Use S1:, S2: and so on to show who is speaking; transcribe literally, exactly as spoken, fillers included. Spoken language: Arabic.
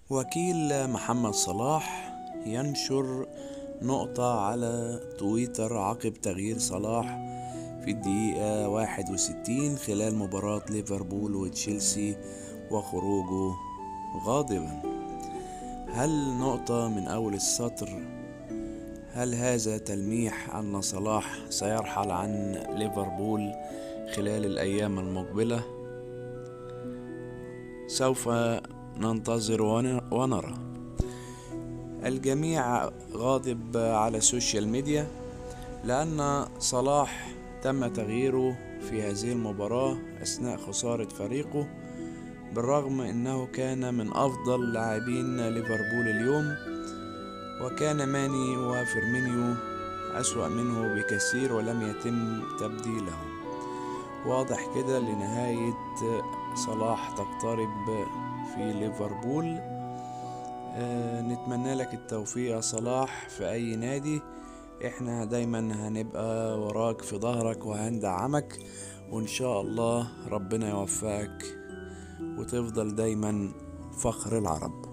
S1: وكيل محمد صلاح ينشر نقطة على تويتر عقب تغيير صلاح في الدقيقة واحد وستين خلال مباراة ليفربول وتشيلسي وخروجه غاضبا. هل نقطة من أول السطر؟ هل هذا تلميح أن صلاح سيرحل عن ليفربول خلال الأيام المقبلة؟ سوف ننتظر ونرى. الجميع غاضب على السوشيال ميديا لأن صلاح تم تغييره في هذه المباراة أثناء خسارة فريقه، بالرغم أنه كان من أفضل لاعبين ليفربول اليوم، وكان ماني وفيرمينيو أسوأ منه بكثير ولم يتم تبديلهم. واضح كده لنهاية صلاح تقترب في ليفربول. آه نتمنى لك التوفيق يا صلاح في أي نادي، احنا دايما هنبقى وراك في ظهرك وهندعمك، وإن شاء الله ربنا يوفقك وتفضل دايما فخر العرب.